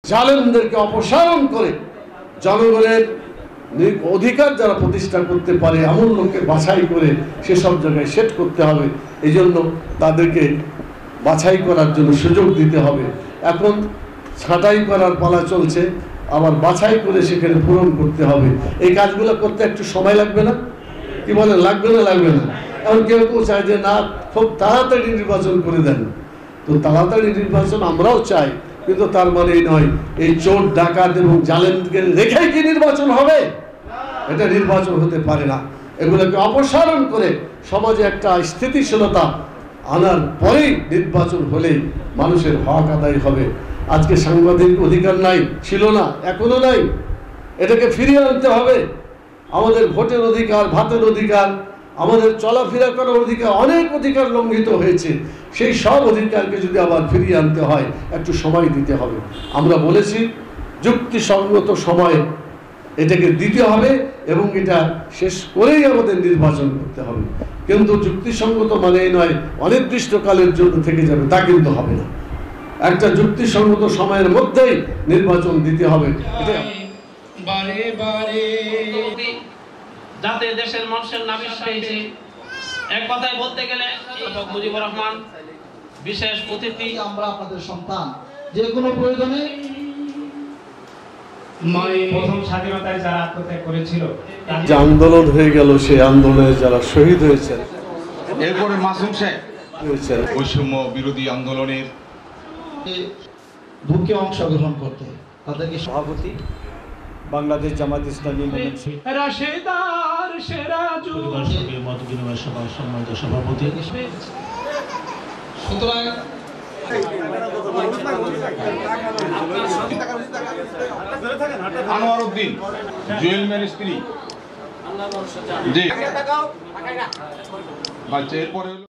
জালেমদেরকে অপসারণ করে জনগণের অধিকার যারা প্রতিষ্ঠা করতে পারে এমন লোককে বাছাই করে সেসব জায়গায় সেট করতে হবে। এই জন্য তাদেরকে বাছাই করার জন্য সুযোগ দিতে হবে। এখন ছাঁটাই করার পালা চলছে, আবার বাছাই করে সেখানে পূরণ করতে হবে। এই কাজগুলো করতে একটু সময় লাগবে না? কি বলেন, লাগবে না? লাগবে না? এখন কেউ কেউ চায় যে না, খুব তাড়াতাড়ি নির্বাচন করে দেন। তো তাড়াতাড়ি নির্বাচন আমরাও চাই, কিন্তু তার মানে এই নয় এই চোর ডাকাত এবং জালেমকে রেখেই কি নির্বাচন হবে? এটা নির্বাচন হতে পারে না। এগুলোকে অপসারণ করে সমাজে একটা স্থিতিশীলতা আনার পরেই নির্বাচন হলে মানুষের হক আদায় হবে। আজকে সাংবাদিক অধিকার নাই, ছিল না, এখনো নাই। এটাকে ফিরিয়ে আনতে হবে। আমাদের ভোটের অধিকার, ভাতের অধিকার, আমাদের চলাফেরা করার অধিকার, অনেক অধিকার লঙ্ঘিত হয়েছে। সেই সব অধিকারকে যদি আবার ফিরিয়ে আনতে হয় একটু সময় দিতে হবে। আমরা বলেছি যুক্তিসঙ্গত সময় এটাকে দিতে হবে এবং এটা শেষ করেই আমাদের নির্বাচন করতে হবে। কিন্তু যুক্তিসঙ্গত মানে নয় অনির্দিষ্টকালের জন্য থেকে যাবে, তা কিন্তু হবে না। একটা যুক্তিসঙ্গত সময়ের মধ্যেই নির্বাচন দিতে হবে। যাতে দেশের মানুষের নালিশ পেয়েছে, এক কথায় বলতে গেলে মুজিবুর রহমান বিশেষ অতিথি। আমরা আপনাদের সন্তান, যে কোনো প্রয়োজনে প্রথম স্বাধীনতায় যারা আত্মত্যাগ করেছিল, যে আন্দোলন হয়ে গেল, সেই আন্দোলনে যারা শহীদ হয়েছেন, এরপরে মাসুম শেখ হয়েছেন বৈষম্য বিরোধী আন্দোলনের ঢুকে অংশগ্রহণ করতে, তাদেরকে সভাপতি বাংলাদেশ জামাত ইসলামী রাশেদার সেরাজু মত বিনিময় সভা সম্মানিত সভাপতি। সুতরাং আনোয়ার উদ্দিন জুয়েল মের স্ত্রী জি বাচ্চা। এরপরে